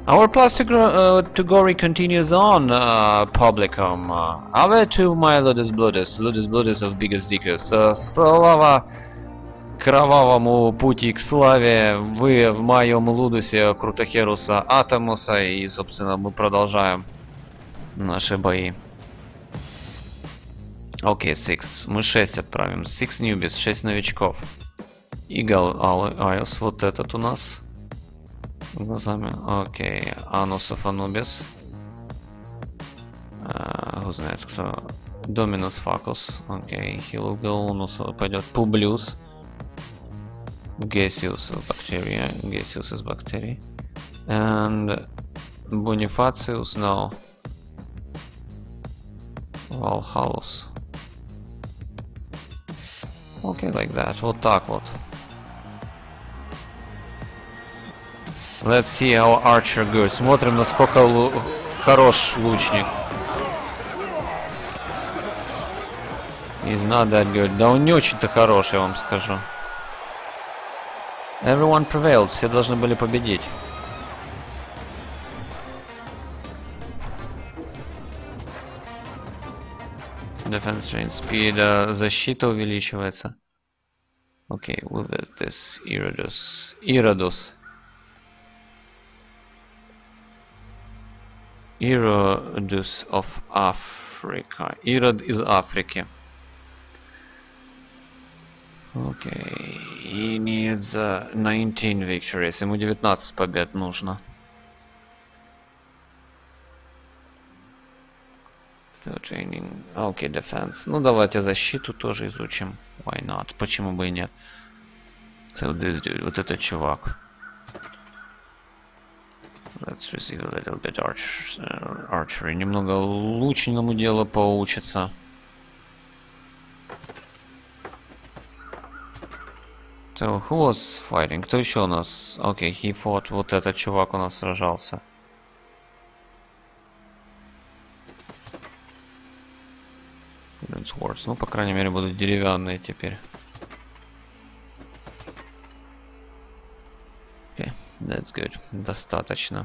Our to Gory continues on, publicum. Ave to my Ludus Bludus of Biggest Dickus. Слава кровавому пути к славе, вы в моем Лудусе Крутохеруса Атомуса, и, собственно, мы продолжаем наши бои. Окей, 6. Мы 6 отправим. 6 ньюбис, 6 новичков. Игл Айос, вот этот у нас. Глазами. Окей. Анусов Анубис. Who's next? Dominus Facus. Окей. He will go. Унус пойдет. Publius. Gaseous Bacteria. Gaseous is bacteria. And Bonifacius, no. Valhallus. Okay, like that. Вот так вот. Let's see how Archer good. Смотрим, насколько хорош лучник. He's not that good. Да он не очень-то хороший, я вам скажу. Everyone prevailed. Все должны были победить. Defense train speed. Защита увеличивается. Okay, with this Irodus. Irodus of Africa. Ирод из Африки. Okay, he needs 19 victories. Ему 19 побед нужно. So training. Okay, defense. Ну давайте защиту тоже изучим. Why not? Почему бы и нет? So this dude, вот этот чувак. Let's receive a little bit archery. Немного лучному делу поучиться. So, who was fighting? Кто еще у нас? Окей, he fought. Вот этот чувак у нас сражался. Ну, по крайней мере, будут деревянные теперь. Okay, that's good. Достаточно.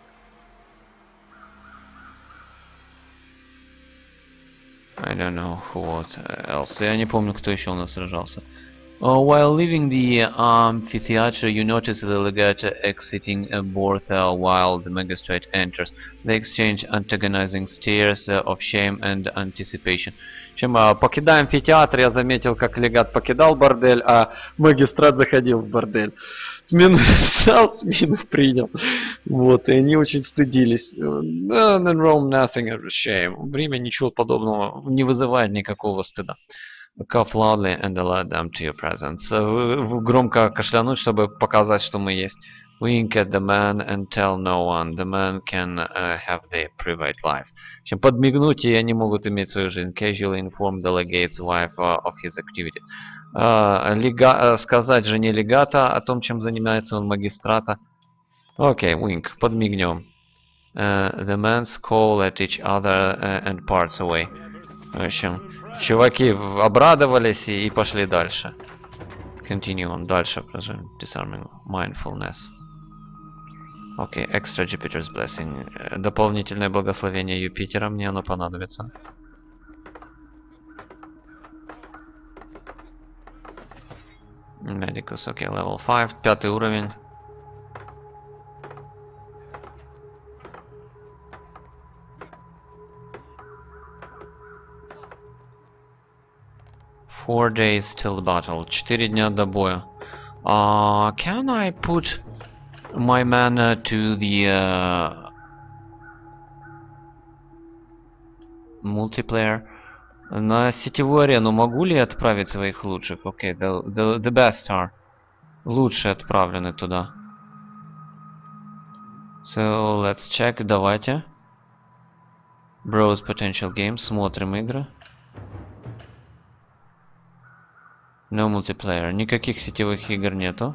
I don't know what else. Я не помню, кто еще у нас сражался. While leaving the amphitheater, you notice the legate exiting Bortha while the magistrate enters. They exchange antagonizing stares of shame and anticipation. Чем покидая амфитеатр, я заметил, как легат покидал бордель, а магистрат заходил в бордель. Смену взял, смену принял. Вот, и они очень стыдились. In Rome nothing of shame. В Риме ничего подобного не вызывает никакого стыда. Cough loudly and alert them to your presence. Громко кашлянуть, чтобы показать, что мы есть. Wink at the man and tell no one. The man can have their private lives. Чем подмигнуть, и они могут иметь свою жизнь. Casually inform the legate's wife of his activity. Сказать жене легата о том, чем занимается он, магистрата. Окей, wink, подмигнем. The men call at each other and parts away. В общем, чуваки обрадовались и пошли дальше. Continue on. Дальше продолжим. Disarming mindfulness. Окей, extra Jupiter's blessing. Дополнительное благословение Юпитера. Мне оно понадобится. Medicus. Окей, level 5. 5-й уровень. Four days till the battle. 4 дня до боя. Can I put my mana to the multiplayer? На сетевую арену могу ли отправить своих лучших? Окей, the best are. Лучшие отправлены туда. So, let's check. Давайте. Browse potential games. Смотрим игры. No multiplayer. Никаких сетевых игр нету.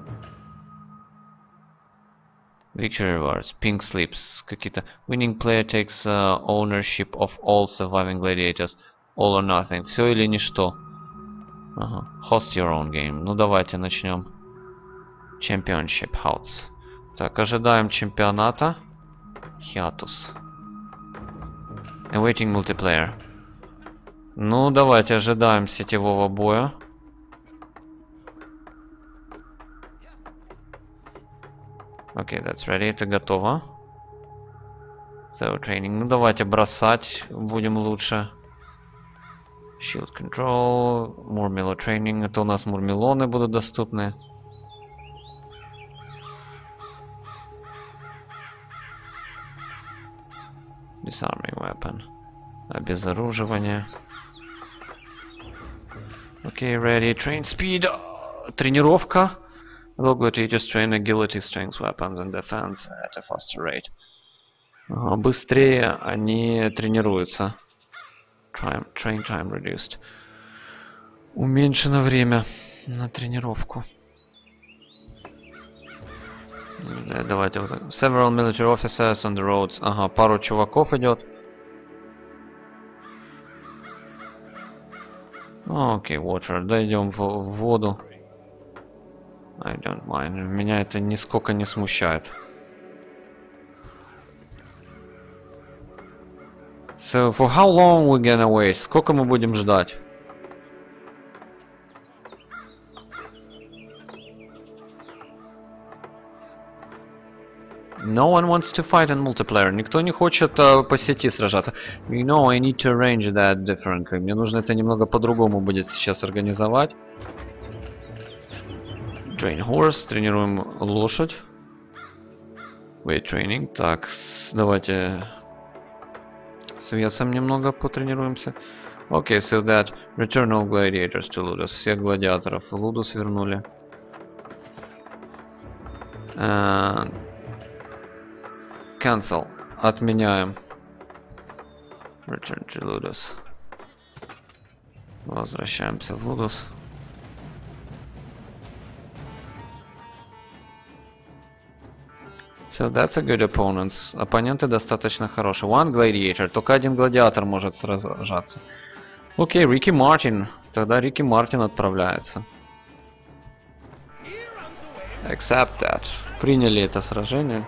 Victory rewards. Pink slips. Какие-то. Winning player takes ownership of all surviving gladiators. All or nothing. Все или ничто. Ага. Host your own game. Ну давайте начнем. Championship House. Так, ожидаем чемпионата. Хиатус. Awaiting multiplayer. Ну, давайте ожидаем сетевого боя. Окей, that's ready. Это готово. So, training. Ну, давайте бросать будем лучше. Shield control. Murmillo training. Это у нас мурмелоны будут доступны. Disarming weapon. Обезоруживание. Окей, ready. Train speed. Тренировка. Low gladiators train agility, strength, weapons and defense at a faster rate. Быстрее они тренируются. Train time reduced. Уменьшено время на тренировку. Давайте вот так. Several military officers on the roads. Ага, пару чуваков идет. Окей, water. Дойдем в воду. I don't mind. Меня это нисколько не смущает. So, for how long we gonna wait? Сколько мы будем ждать? No one wants to fight in multiplayer. Никто не хочет по сети сражаться. You know, I need to arrange that differently. Мне нужно это немного по-другому будет сейчас организовать. Train horse. Тренируем лошадь. Weight training. Так, давайте с весом немного потренируемся. Okay, so that return all gladiators to Ludus. Всех гладиаторов в Лудус вернули. Cancel. Отменяем. Return to Ludus. Возвращаемся в Лудус. So that's a good opponents. Оппоненты достаточно хорошие. One gladiator. Только один гладиатор может сражаться. Окей, Рики Мартин. Тогда Рики Мартин отправляется. Accept that. Приняли это сражение.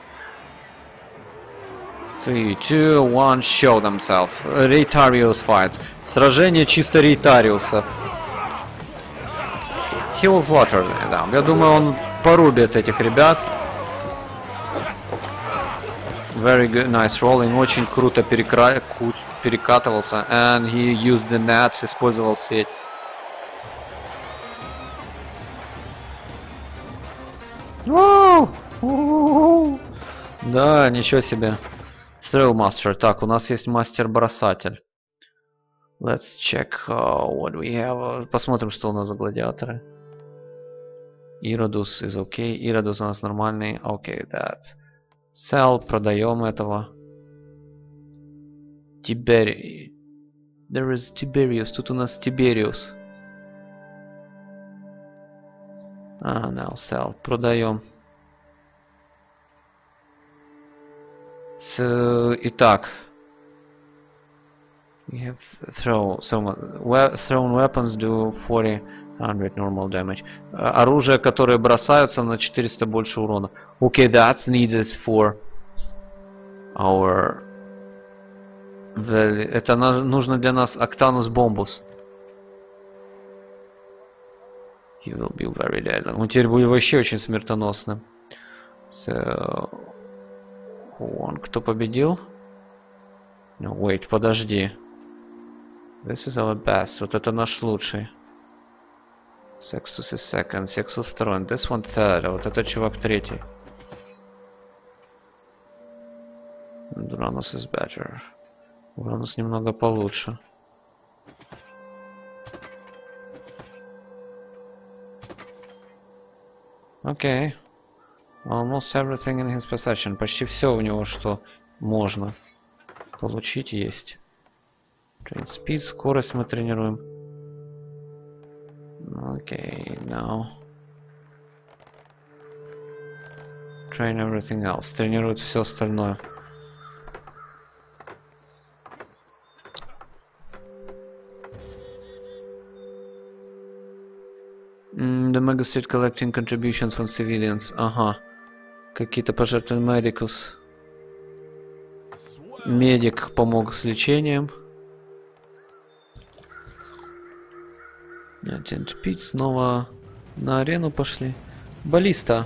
3, 2, 1, show themselves. Рейтариус fights. Сражение чисто рейтариусов. He will slaughter them. Я думаю, он порубит этих ребят. Very good, nice rolling. Очень круто перекатывался. And he used the net. Использовал сеть. Да, ничего себе. Trailmaster. Так, у нас есть мастер-бросатель. Let's check what we have. Посмотрим, что у нас за гладиаторы. Иродус is okay. Иродус у нас нормальный. Okay, that's sell. Продаем этого. There is Tiberius. Тут у нас Tiberius. Now sell. Продаем. Итак. We have thrown weapons do 400 normal damage. Оружие, которое бросаются на 400 больше урона. Okay, that's needed for our... Это нужно для нас Octanus Bombus. He will be very deadly. Он теперь будет вообще очень смертоносным. So... Кто победил? No, wait, подожди. This is our best. Вот это наш лучший. Sextus is second. Sextus второй. This one third. А вот этот чувак третий. Uranus is better. Uranus немного получше. Окей. Almost everything in his possession. Почти все у него, что можно получить, есть. Train speed, скорость мы тренируем. Окей, now. Train everything else. Тренирует все остальное. The Mega Street collecting contributions from civilians. Ага. Какие-то пожертвования Медикус. Медик помог с лечением. Agent Pete снова на арену пошли. Баллиста.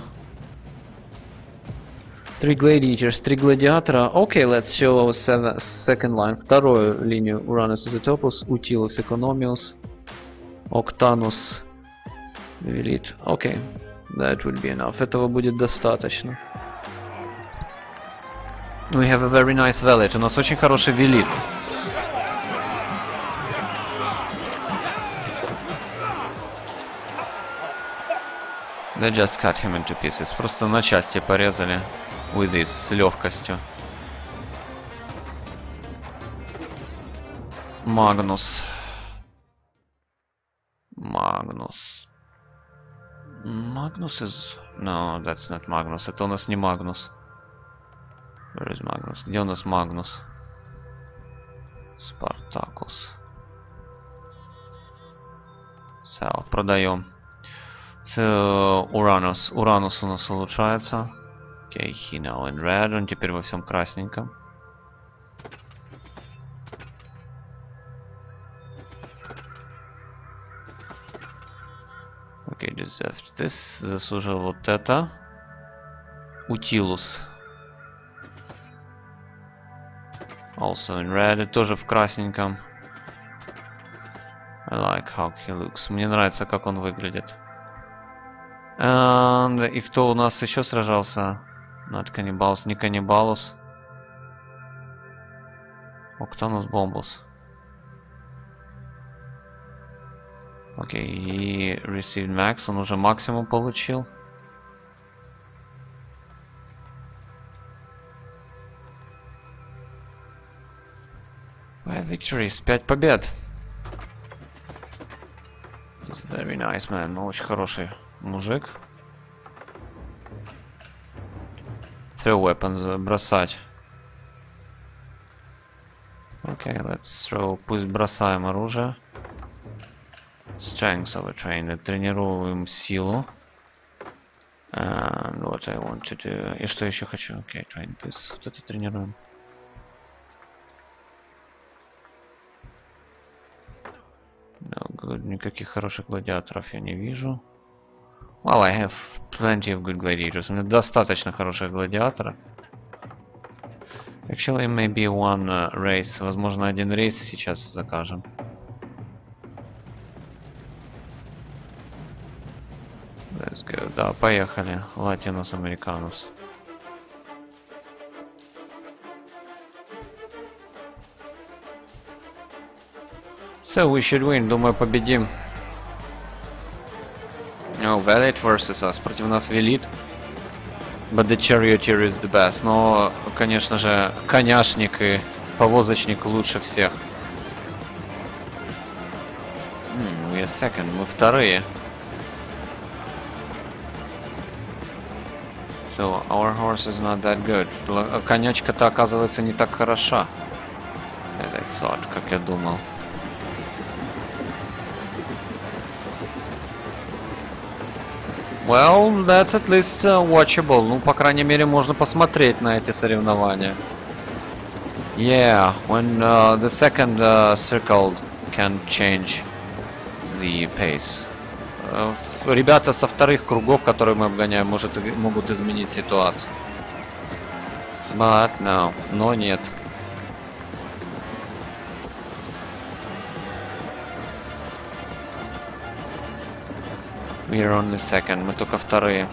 3 gladiators, 3 гладиатора. Окей, let's show second line. Вторую линию. Uranus Isotopus, Utilus Economius, Octanus, Велит. Окей. That would be enough. Этого будет достаточно. We have a very nice Velite. У нас очень хороший Велит. They just cut him into pieces. Просто на части порезали. With this, с легкостью. Магнус. Магнус. Magnus is... No, that's not Magnus. Это у нас не Магнус. Where is Magnus? Где у нас Магнус? Спартакус. Sell. Продаем. Уранус. Уранус у нас улучшается. Окей, he now in red. Он теперь во всем красненьком. Окей, deserved this. Заслужил вот это. Утилус. Also in red. Тоже в красненьком. I like how he looks. Мне нравится, как он выглядит. And... И кто у нас еще сражался? Not Cannibals, не Каннибалус. Octanus Bombus. Окей, и received max, он уже максимум получил. Victories, 5 побед. He's very nice man, очень хороший мужик. Throw weapons, бросать. Окей, let's throw, пусть бросаем оружие. Strength overtrained, тренируем силу. And what I want to do. И что еще хочу? Окей, train this. Вот это тренируем. No good, никаких хороших гладиаторов я не вижу. Well, I have plenty of good gladiators. У меня достаточно хороших гладиаторов. Actually, maybe one race. Возможно, один рейс сейчас закажем. Let's go. Да, поехали. Латинос Американус. So we should win. Думаю, победим. No, Velite versus us. Против нас Велит. But the charioteer is the best. Но, конечно же, коняшник и повозочник лучше всех. We are second. Мы вторые. So our horse is not that good. Конячка-то оказывается не так хороша. Это thought, как я думал. Well, that's at least watchable. Ну, по крайней мере, можно посмотреть на эти соревнования. Yeah, when the second circle can change the pace. Ребята со вторых кругов, которые мы обгоняем, могут изменить ситуацию. But no, но нет. We are only second, мы только вторые.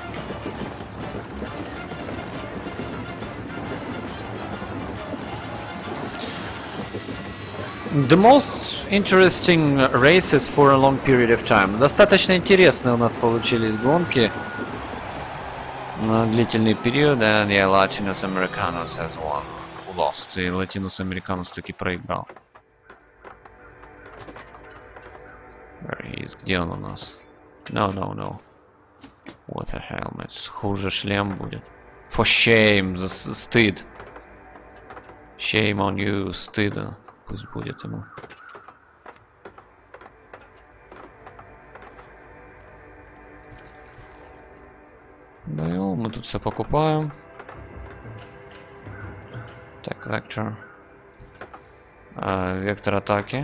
The most interesting races for a long period of time. Достаточно интересные у нас получились гонки на длительный период. And yeah, Latinus Americanus has won. Lost. И Latinus Americanus таки проиграл. Where he is? Где он у нас? No, no, no. What a helmet. Хуже шлем будет. For shame. Стыд. Shame on you. Стыдно. Пусть будет ему. Да, мы тут все покупаем. Так, вектор. Вектор атаки.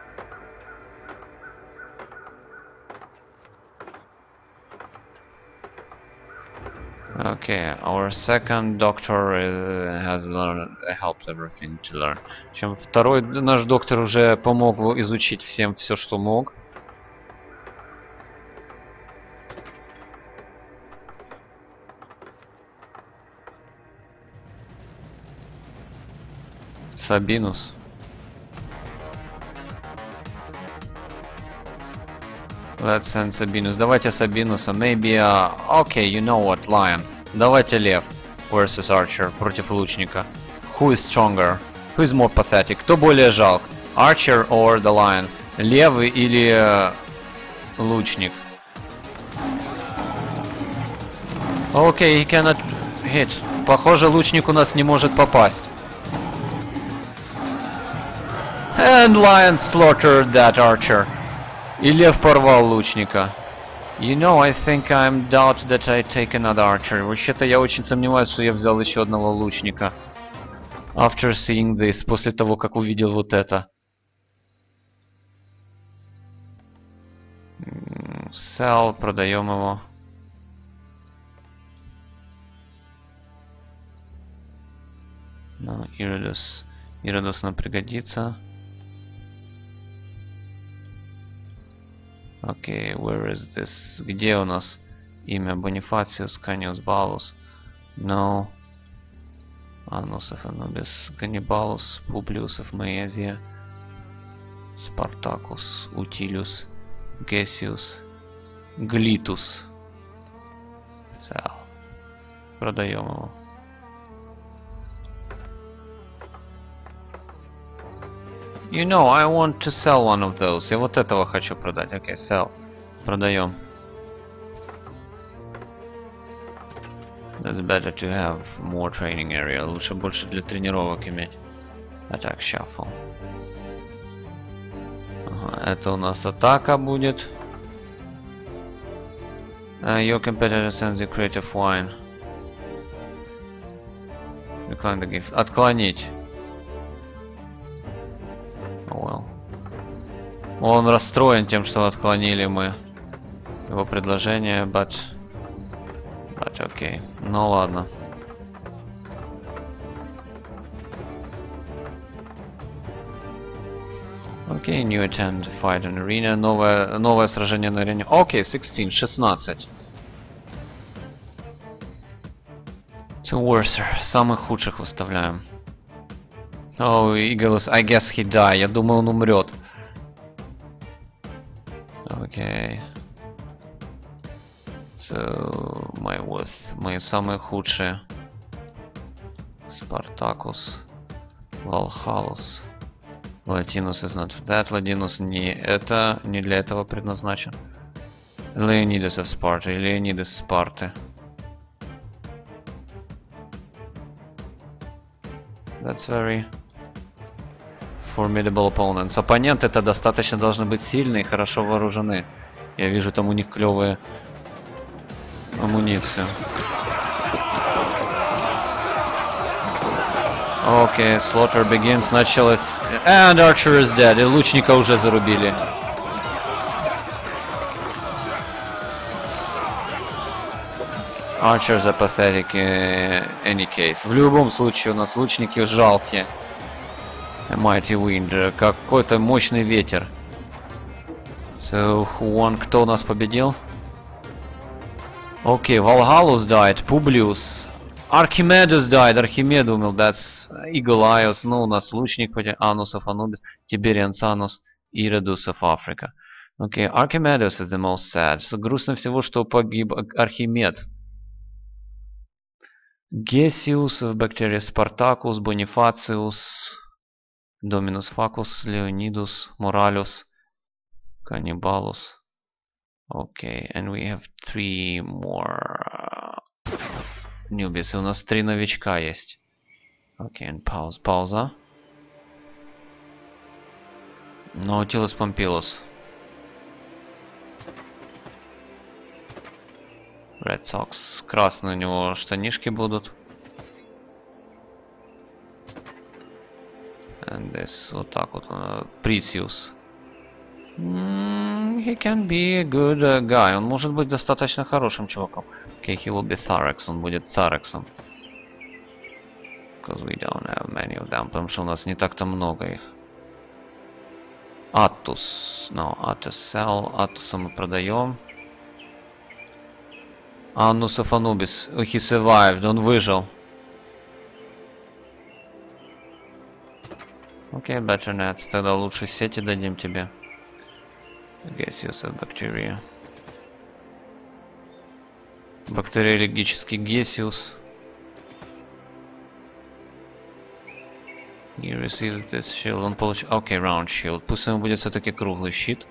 Okay, our second doctor has learned, helped everything to learn. Чем второй наш доктор уже помог изучить всем все, что мог. Sabinus. Let's send Sabinus. Давайте Sabinus. Maybe, okay, you know what, Lion. Давайте Лев versus Archer против лучника. Who is stronger? Who is more pathetic? Кто более жалк? Archer or the Lion? Лев или лучник? Okay, he cannot hit. Похоже, лучник у нас не может попасть. And Lion slaughtered that Archer. И Лев порвал лучника. You know, I think I'm doubt that I take another archer. Вообще-то я очень сомневаюсь, что я взял еще одного лучника. After seeing this, после того, как увидел вот это. Sell, продаем его. No, Иродос. Иродос нам пригодится. Окей, where is this? Где у нас имя? Бонифациус, Каниус, Балус. No. Анусов, Анубис, Ганнибалус, Публиусов, Маезия. Спартакус, Утилиус, Гесиус, Глитус. Sell. Продаем его. You know, I want to sell one of those. Я вот этого хочу продать. Окей, sell. Продаем. That's better to have more training area. Лучше больше для тренировок иметь. Attack shuffle. Ага, это у нас атака будет. Your competitor sends you creative wine. Decline the gift. Отклонить. Well. Он расстроен тем, что отклонили мы его предложение, but okay. Ну ладно. Окей, new attempt to fight an arena. Новое сражение на арене. Окей, 16. To worser. Самых худших выставляем. Oh, Eagles, I guess he died. Я думаю, он умрет. Окей. So, мои самые худшие. Спартакус. Валхалус. Латинус is not that. Ладинус не для этого предназначен. Leonidas of Sparta. Leonidas Спарты. That's very formidable opponents. Оппоненты это достаточно должны быть сильные и хорошо вооружены. Я вижу там у них клевые амуницию. Окей, slaughter begins, началось. And Archer is dead. И лучника уже зарубили. Archers are pathetic in any case. В любом случае у нас лучники жалкие. A mighty wind. Какой-то мощный ветер. So, who won? Кто у нас победил? Окей, Valhallus died. Publius. Archimedus died. Архимед умер. That's Eagle-Ius. Ну, у нас лучник победил. Anus of Anubis. Tiberians Anus. Iridus of Africa. Окей, Archimedus is the most sad. So, грустно всего, что погиб Архимед. Гесиус, Бактерия Спартакус, Бонифациус, Доминус Факус, Леонидус, Моралюс, Каннибалус. Окей, and we have 3 more newbies. У нас 3 новичка есть. Окей, and пауза. Наутилус Помпилус. Red Sox. Красные у него штанишки будут. And this, вот так вот. Precious. He can be a good guy. Он может быть достаточно хорошим чуваком. Okay, he will be Tharex. Он будет Tharexом. Because we don't have many of them. Потому что у нас не так-то много их. Atus. No, Atus sell. Атуса мы продаем. Annus of Anubis. He survived. Он выжил. Окей, better nets. Тогда лучше сети дадим тебе. Gaseous of bacteria. Бактериологический Gaseous. He received this shield. Он получил... Окей, round shield. Пусть ему будет все-таки круглый щит.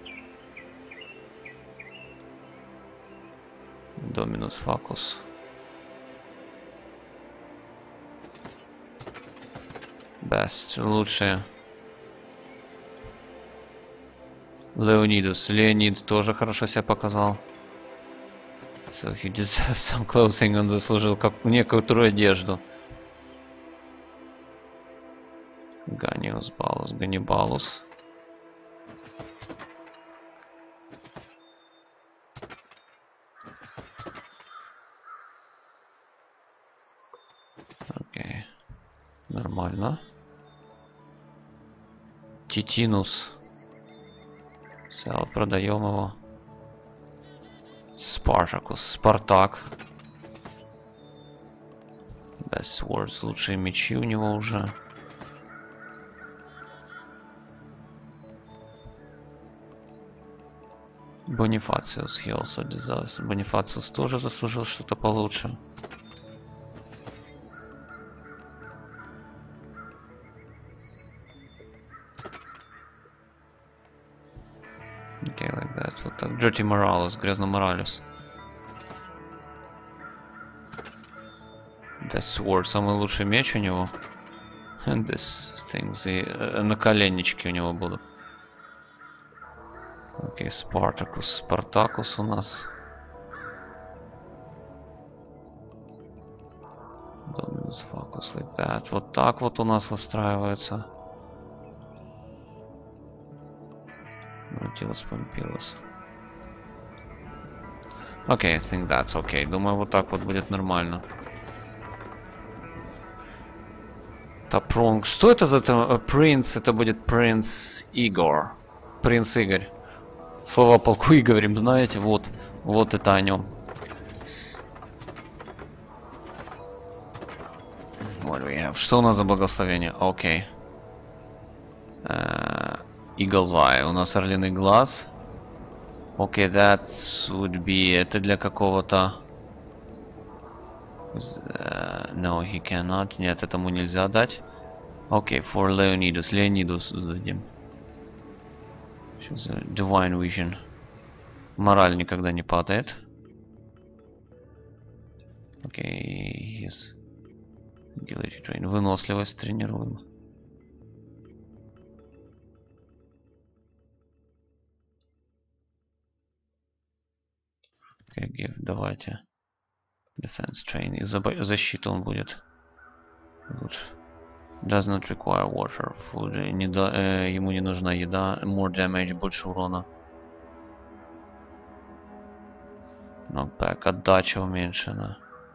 Dominus Focus. Best. Лучшие. Leonidas. Леонид тоже хорошо себя показал. So he deserves some clothing. Он заслужил как некоторую одежду. Ганиус Балус. Ганнибалус. Окей. Нормально. Титинус. Сел, продаем его. Спартакус. Спартак. Best Swords. Лучшие мечи у него уже. Бонифациус. He also deserves. Бонифациус тоже заслужил что-то получше. Okay, like that. Вот так. Dirty Morales, грязно Моралес. Best Sword, самый лучший меч у него. And this things, и наколеннички у него будут. Окей, Спартакус. Спартакус у нас. Dominus Focus, like that. Вот так вот у нас выстраивается. Nautilus Pompilus. Окей, I think that's okay. Думаю, вот так вот будет нормально. Тапронг. Что это за принц? Это будет принц Игорь. Принц Игорь. Слова полку и говорим, знаете, вот. Вот это о нем. What do we have? Что у нас за благословение? Окей. Eagle's Eye. У нас орлиный глаз. Окей, that would be... Это для какого-то... No, he cannot. Нет, этому нельзя дать. Окей, for Leonidas. Leonidas дадим. Divine Vision. Мораль никогда не падает. Окей, yes. Agility Train. Выносливость тренируем. Окей, give, давайте. Defense Train. И защиту он будет. Лучше. Does not require water. Food. Ему не нужна еда. More damage. Больше урона. Knockback. Отдача уменьшена.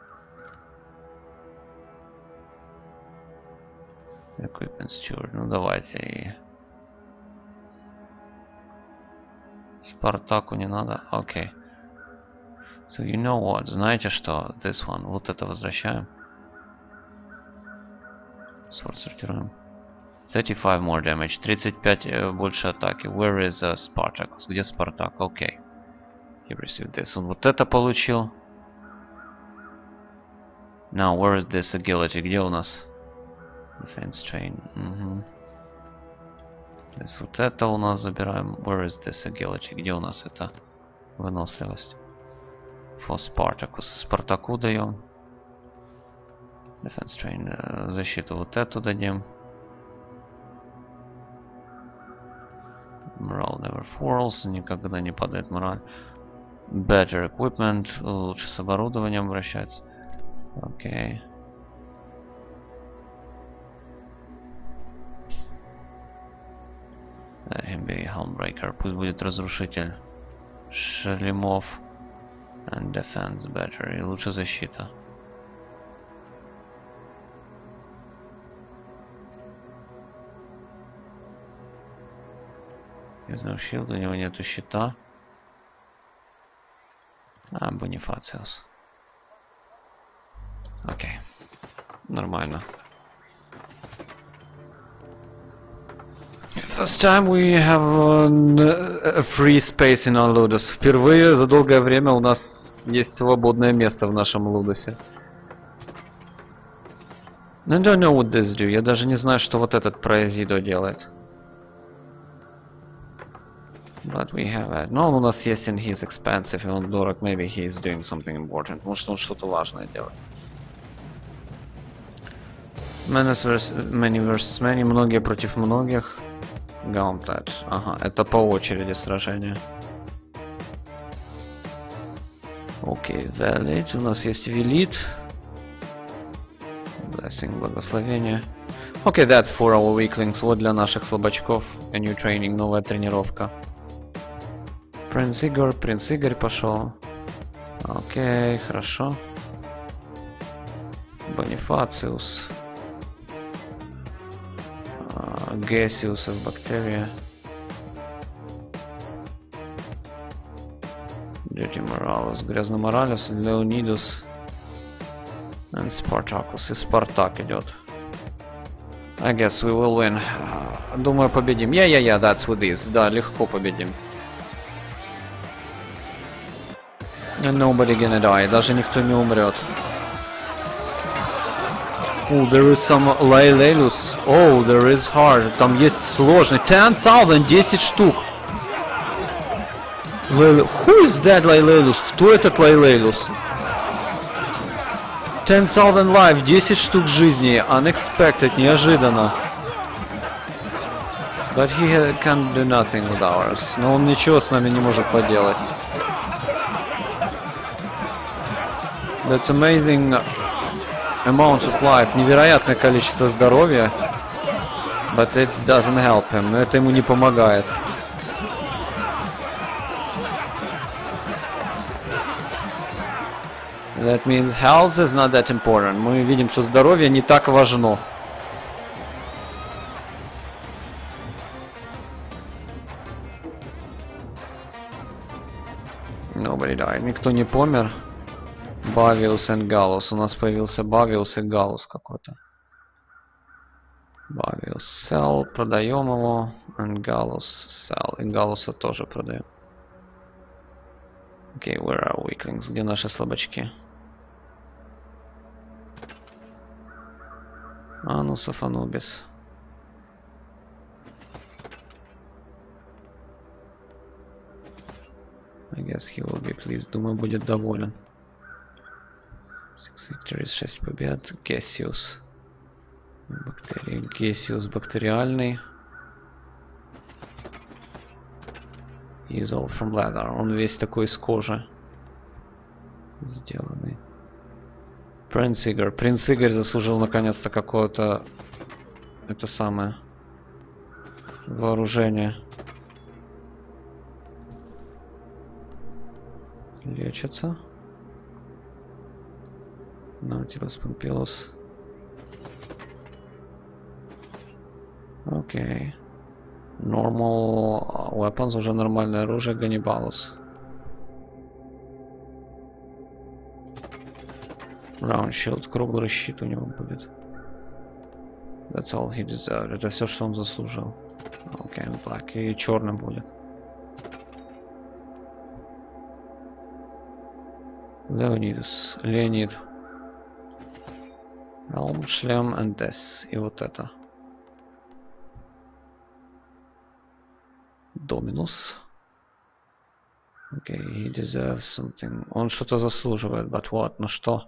Equipment Steward. Ну давайте. И... Спартаку не надо. Окей. So you know what? Знаете что? This one. Вот это возвращаем. Sword сортируем. 35 more damage. 35 больше атаки. Where is Spartacus? Где Спартак? Окей. He received this. Он вот это получил. Now, where is this agility? Где у нас? Defense train. Здесь вот это у нас забираем. Where is this agility? Где у нас это выносливость? For Spartacus. Спартаку даем. Defense train. Защиту вот эту дадим. Morale never falls. Никогда не падает мораль. Better equipment. Лучше с оборудованием обращаться. Окей. Let him be Helmbreaker. Пусть будет разрушитель шлемов. And defense better. И лучше защита. Use no shield. У него нету щита. А, Бонифациус. Окей. Нормально. First time we have a free space in our Ludus. Впервые за долгое время у нас есть свободное место в нашем Лудусе. I don't know what this do. Я даже не знаю, что вот этот Проезидо делает. But we have it. Но он у нас есть, and he's expensive, и он дорог. Maybe he's doing something important. Может, он что-то важное делает. Many versus many. Многие против многих. Gauntlet. Ага, это по очереди сражения. Окей, Valid. У нас есть Велит. Blessing, благословение. Окей, that's for our weaklings. Вот для наших слабачков. A new training, новая тренировка. Принц Игорь пошел. Окей, хорошо. Бонифациус. Гесиус из Бактерия. Дети Моралес. Грязный Моралес. Леонидус. И Спартакус. И Спартак идет. I guess we will win. Думаю, победим. Yeah, that's with this. Да, легко победим. And nobody gonna die. Даже никто не умрет. Oh, there is some Lailelus. Oh, there is hard. Там есть сложный. 10,000, 10 штук. Who is that Lailelus? Кто этот Lailelus? 10,000 life, 10 штук жизни. Unexpected, неожиданно. But he can do nothing with ours. Но он ничего с нами не может поделать. That's amazing amount of life. Невероятное количество здоровья. But it doesn't help him. Но это ему не помогает. That means health is not that important. Мы видим, что здоровье не так важно. Nobody died. Никто не помер. Бавиус и Галус. У нас появился Бавиус и Галус какой-то. Бавиус sell. Продаем его. And Галус sell. И Галуса тоже продаем. Окей, where are weaklings? Где наши слабачки? Анусов Анубис. I guess he will be pleased. Думаю, будет доволен. 6 victories, 6 побед. Гесиус. Бактерии. Гесиус бактериальный. He is all from leather. Он весь такой из кожи. Сделанный. Принц Игорь. Принц Игорь заслужил наконец-то какое-то... Это самое... Вооружение. Лечится. Наутилус Помпилус. Окей. Normal weapons, уже нормальное оружие. Ганнибалус. Round shield, круглый щит у него будет. That's all he deserved. Это все, что он заслужил. Окей, black. И черным будет. Леонидус. Леонид. Helm, шлем, and this. И вот это. Dominus. Окей, he deserves something. Он что-то заслуживает, but what? Ну что?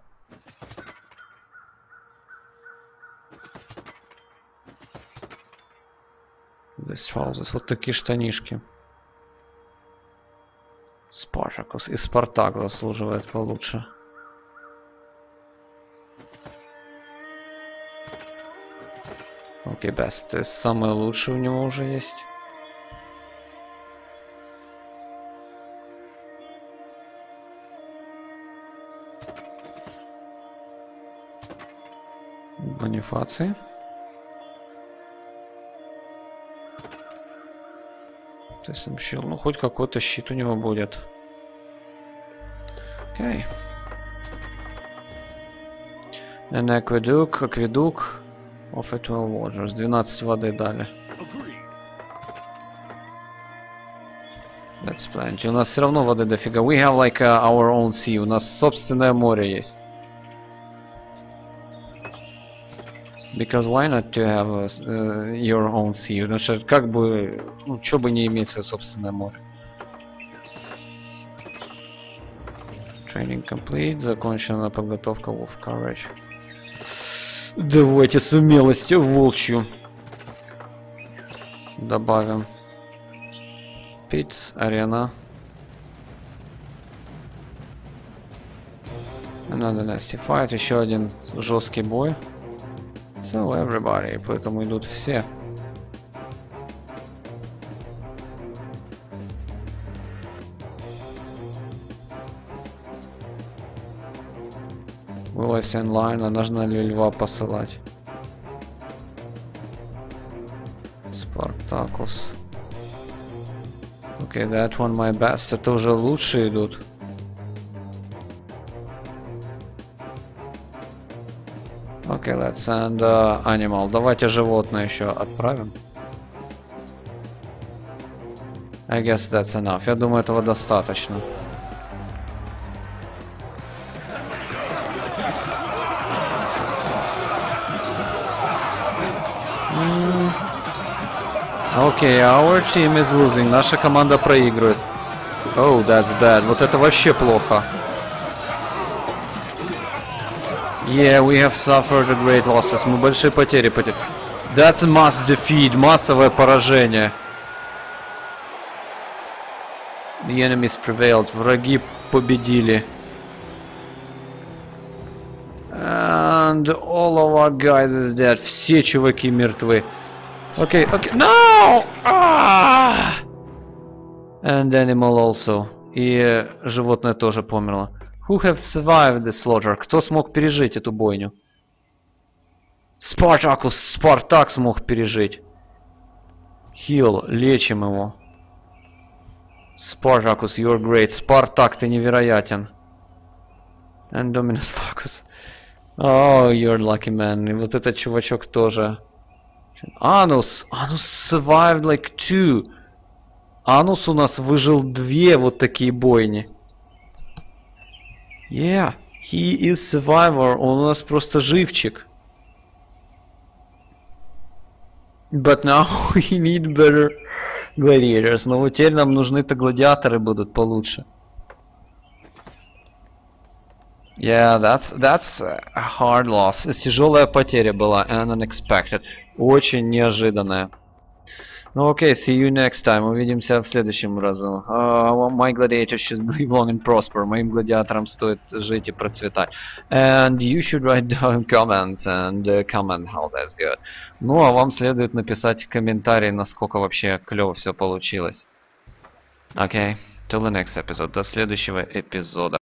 This trousers. Вот такие штанишки. Спартакус. И Спартак заслуживает получше. Окей, best. То есть самое лучшее у него уже есть. Бонифаций. То есть щит, ну хоть какой-то щит у него будет. Окей. And акведук, акведук. Of 12 waters. 12 воды дали. That's plenty. У нас все равно воды дофига. We have like our own sea. У нас собственное море есть. Because why not to have your own sea? Потому что как бы, ну, чё бы не иметь свое собственное море. Training complete. Закончена подготовка Wolf Courage. Давайте смелостью волчью. Добавим. Pits, арена. Another nasty fight. Еще один жесткий бой. So everybody, поэтому идут все. Will I send line? А нужно ли льва посылать? Спартакус. Okay, that one my best. Это уже лучше идут. Okay, let's send animal. Давайте животное еще отправим. I guess that's enough. Я думаю, этого достаточно. Okay, our team is losing. Наша команда проигрывает. Oh, that's bad. Вот это вообще плохо. Yeah, we have suffered great losses. Мы большие потери потеряли. That's a mass defeat. Массовое поражение. The enemies prevailed. Враги победили. And all of our guys is dead. Все чуваки мертвы. Okay, okay. No! Ah! And animal also. И животное тоже померло. Who have survived the slaughter? Кто смог пережить эту бойню? Спартакус. Спартак смог пережить. Heal. Лечим его. Spartacus, you're great. Спартак, ты невероятен. And Dominus Focus. Oh, you're lucky man. И вот этот чувачок тоже. Анус. Анус survived like 2. Анус у нас выжил 2 вот такие бойни. Yeah, he is survivor. Он у нас просто живчик. But now we need better gladiators. Но вот теперь нам нужны-то гладиаторы будут получше. Yeah, that's a hard loss. Тяжелая потеря была, and unexpected. Очень неожиданная. Ну окей, see you next time. Увидимся в следующем разу. My gladiators should live long and prosper. Моим гладиаторам стоит жить и процветать. And you should write down comments and comment how that's good. Ну а вам следует написать комментарий, насколько вообще клево все получилось. Okay, till the next episode. До следующего эпизода.